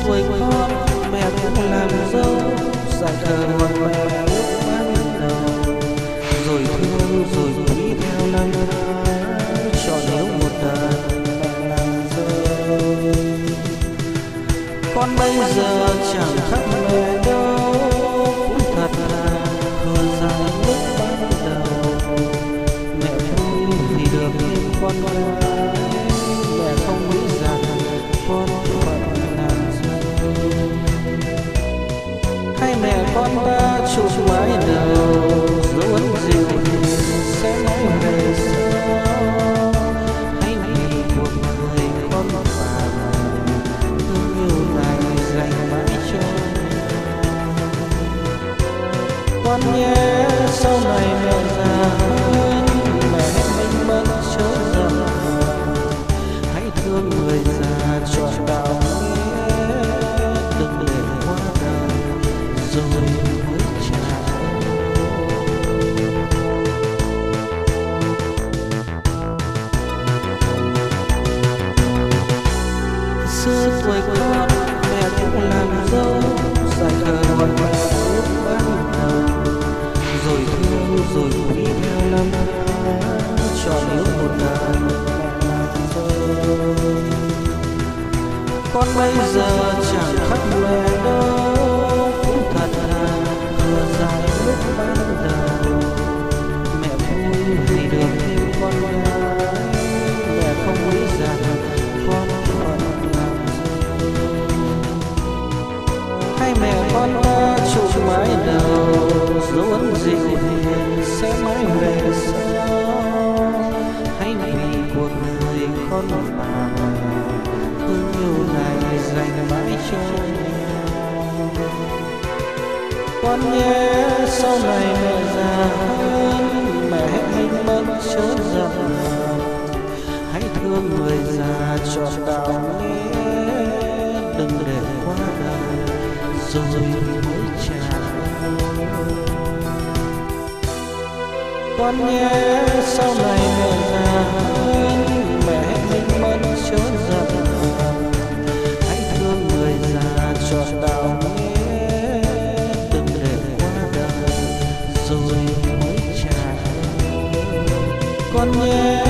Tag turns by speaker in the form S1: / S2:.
S1: tuổi con mẹ cũng làm dâu, giải khờ còn mẹ lúc ban đầu, rồi thương rồi quý theo năm tháng, chọn nếu một đời mẹ làm dâu. Con bây giờ chẳng khác mẹ đâu, cũng thật là thừa dài lúc ban đầu. Mẹ vui vì được thêm con gái, mẹ không nghĩ rằng con phận làm dâu. Hai mẹ con ta chụp mái đầu, dấu ấn dịu hiền sẽ mãi về sau. Hãy vì cuộc đời con phàm, thương yêu này dành mãi cho con nhé. Sau này mẹ già hơn, mẹ mình mất chớ giận, hãy thương người già trọn đạo nghĩa, đừng để qua đời rồi mới chào. Xưa tuổi con mẹ cũng làm dâu, giải khờ còn mẹ lúc ban đầu, rồi thương rồi quý theo năm tháng, chọn yêu một đời mẹ làm dâu. Con bây giờ chẳng khác mẹ đâu, cũng thật là thừa dài lúc ban đầu. Mẹ vui vì được thêm con gái, mẹ không nghĩ rằng con phận làm dâu. Hai mẹ con ta chụp mái đầu, dấu ấn dịu hiền sẽ mãi về sau. Hãy vì cuộc đời con phàm, thương yêu này dành mãi cho nhau. Con nhé, sau này mẹ già hơn, mẹ mình mất chớ giận, hãy thương người già trọn đạo nghĩa, đừng để qua đời rồi mới chào. Con nhé, sau này mẹ già hơn, mẹ mình mất chớ giận, hãy thương người già trọn đạo nghĩa, đừng để qua đời rồi mới chào. Con nhé.